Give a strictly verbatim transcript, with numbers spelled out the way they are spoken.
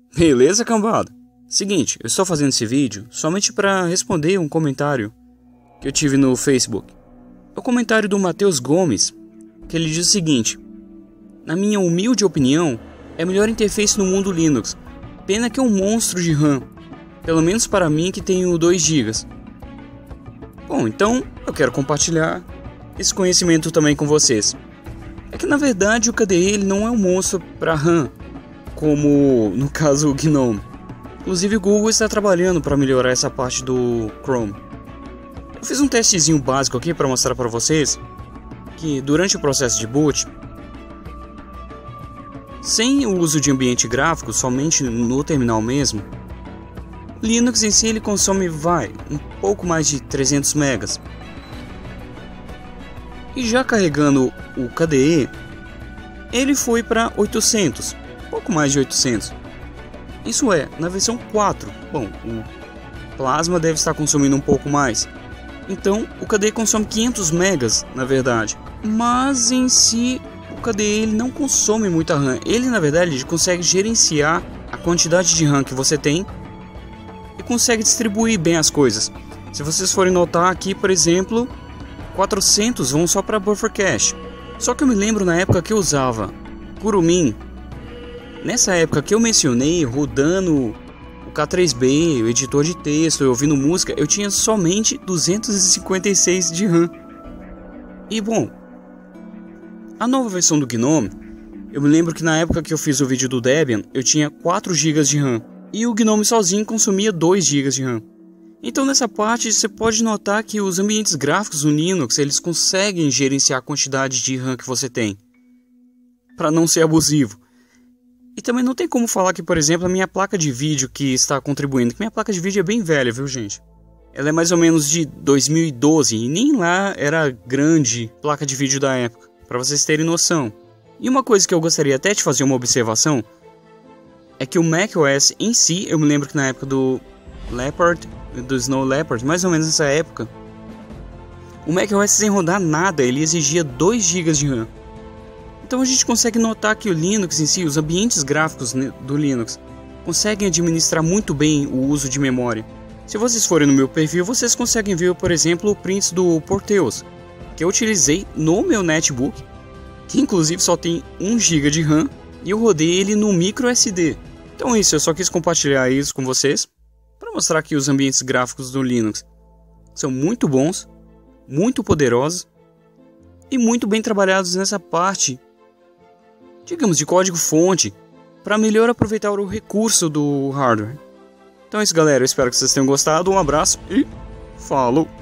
Beleza, cambada? Seguinte, eu estou fazendo esse vídeo somente para responder um comentário que eu tive no Facebook. É o comentário do Matheus Gomes, que ele diz o seguinte: na minha humilde opinião, é a melhor interface no mundo Linux. Pena que é um monstro de RAM, pelo menos para mim que tenho dois gigas. Bom, então eu quero compartilhar esse conhecimento também com vocês. É que na verdade o K D E ele não é um monstro para RAM, como no caso o Gnome. Inclusive o Google está trabalhando para melhorar essa parte do Chrome. Eu fiz um testezinho básico aqui para mostrar para vocês que durante o processo de boot, sem o uso de ambiente gráfico, somente no terminal mesmo, o Linux em si ele consome vai, um pouco mais de trezentos megas. E já carregando o K D E, ele foi para oitocentos, pouco mais de oitocentos. Isso é, na versão quatro. Bom, o Plasma deve estar consumindo um pouco mais. Então, o K D E consome quinhentos megas, na verdade. Mas em si, o K D E ele não consome muita RAM. Ele, na verdade, ele consegue gerenciar a quantidade de RAM que você tem e consegue distribuir bem as coisas. Se vocês forem notar aqui, por exemplo, quatrocentos vão só para buffer cache. Só que eu me lembro na época que eu usava Kurumin. Nessa época que eu mencionei, rodando o K três B, o editor de texto, eu ouvindo música, eu tinha somente duzentos e cinquenta e seis de RAM. E bom, a nova versão do Gnome, eu me lembro que na época que eu fiz o vídeo do Debian, eu tinha quatro gigas de RAM. E o Gnome sozinho consumia dois gigas de RAM. Então nessa parte você pode notar que os ambientes gráficos no Linux, eles conseguem gerenciar a quantidade de RAM que você tem, para não ser abusivo. E também não tem como falar que, por exemplo, a minha placa de vídeo que está contribuindo, que minha placa de vídeo é bem velha, viu gente? Ela é mais ou menos de dois mil e doze e nem lá era a grande placa de vídeo da época, para vocês terem noção. E uma coisa que eu gostaria até de fazer uma observação é que o macOS em si, eu me lembro que na época do Leopard, do Snow Leopard, mais ou menos nessa época, o macOS sem rodar nada, ele exigia dois gigas de RAM. Então a gente consegue notar que o Linux em si, os ambientes gráficos do Linux, conseguem administrar muito bem o uso de memória. Se vocês forem no meu perfil, vocês conseguem ver, por exemplo, o prints do Porteus, que eu utilizei no meu netbook, que inclusive só tem um giga de RAM, e eu rodei ele no micro S D. Então é isso, eu só quis compartilhar isso com vocês, para mostrar que os ambientes gráficos do Linux são muito bons, muito poderosos, e muito bem trabalhados nessa parte, digamos, de código-fonte, para melhor aproveitar o recurso do hardware. Então é isso, galera. Eu espero que vocês tenham gostado. Um abraço e falou!